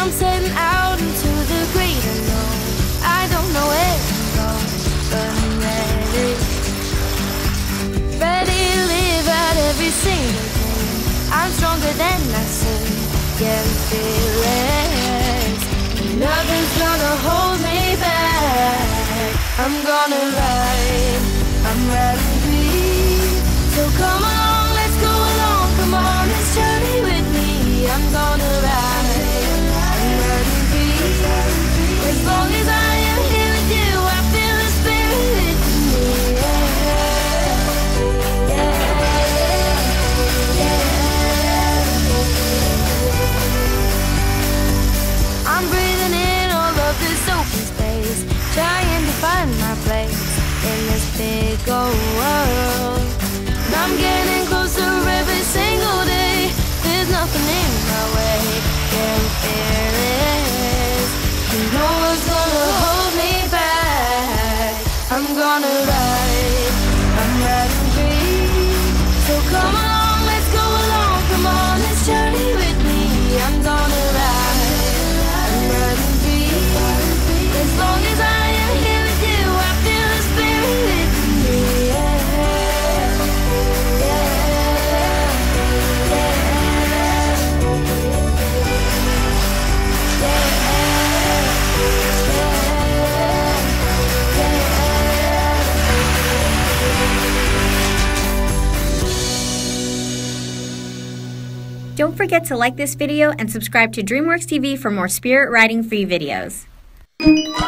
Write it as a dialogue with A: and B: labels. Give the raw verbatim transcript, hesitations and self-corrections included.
A: I'm setting out into the great unknown. I don't know where I'm going, but I'm ready. Ready to live out every single day. I'm stronger than I seem, yeah, I'm fearless. Nothing's gonna hold me back. I'm gonna ride, I'm riding free. So come along, let's go along, come on, let's journey with me. I'm gonna ride, I'm riding free. As long as I am here with you, I feel the spirit with me. Yeah, yeah, yeah. I'm breathing in all of this open space, trying to find my place in this big old world. And I'm getting closer every single day. There's nothing in my way. Yeah, I'm fearless. No one's gonna hold me back. I'm gonna ride, I'm riding free. So come along, let's go along, come on, let's journey with me. I'm gonna ride, I'm riding free. As long as I am here with you, I feel the spirit with me. Yeah, yeah, yeah,
B: Don't forget to like this video and subscribe to DreamWorks T V for more Spirit Riding free videos.